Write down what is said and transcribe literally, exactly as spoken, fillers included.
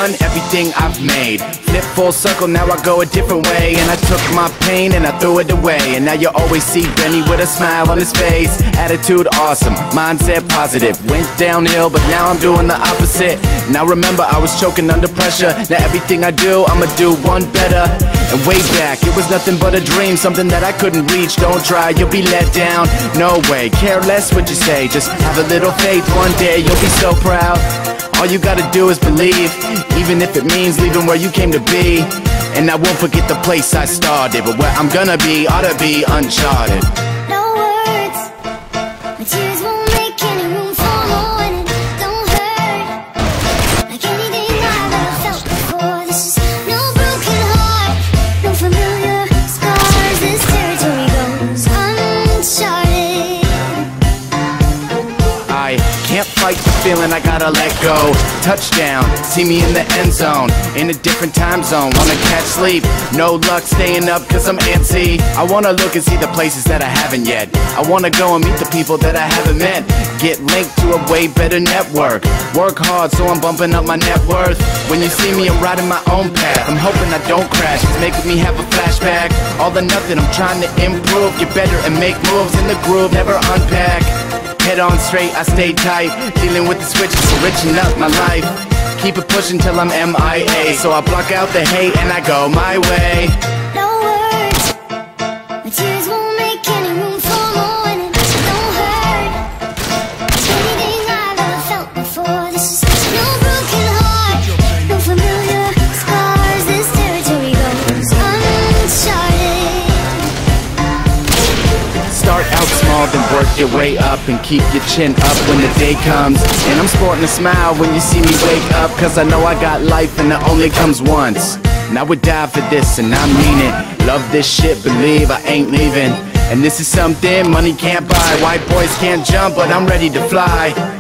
done everything I've made. Flip full circle, now I go a different way. And I took my pain and I threw it away. And now you always see Benny with a smile on his face. Attitude awesome, mindset positive. Went downhill, but now I'm doing the opposite. Now remember, I was choking under pressure. Now everything I do, I'ma do one better. And way back, it was nothing but a dream, something that I couldn't reach. Don't try, you'll be let down. No way, care less what you say. Just have a little faith, one day you'll be so proud. All you gotta do is believe, even if it means leaving where you came to be. And I won't forget the place I started, but where I'm gonna be ought to be uncharted. No words, my tears won't make any room for more. And it don't hurt like anything I've ever felt before. This is no broken heart, no familiar scars. This territory goes uncharted. I can't fight the feeling, I gotta let go. Touchdown, see me in the end zone. In a different time zone, wanna catch sleep. No luck staying up cause I'm antsy. I wanna look and see the places that I haven't yet. I wanna go and meet the people that I haven't met. Get linked to a way better network. Work hard so I'm bumping up my net worth. When you see me I'm riding my own path. I'm hoping I don't crash, it's making me have a flashback. All or nothing, I'm trying to improve. Get better and make moves in the groove, never unpack. Head on straight, I stay tight. Dealing with the switches, enriching up my life. Keep it pushing till I'm M I A. So I block out the hate and I go my way. No words, my tears won't make any room for more. And it don't hurt like anything I've ever felt before. This is no broken heart, no familiar scars. This territory goes uncharted. Start out small, then work your way up. And keep your chin up when the day comes. And I'm sporting a smile when you see me wake up. Cause I know I got life and it only comes once. And I would die for this and I mean it. Love this shit, believe I ain't leaving. And this is something money can't buy. White boys can't jump, but I'm ready to fly.